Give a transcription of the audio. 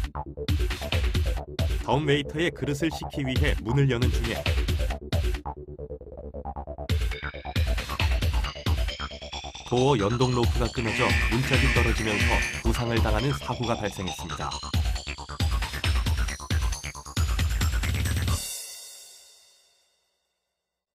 덤 웨이터의 그릇을 싣기 위해 문을 여는 중에 도어 연동 로프가 끊어져 문짝이 떨어지면서 부상을 당하는 사고가 발생했습니다.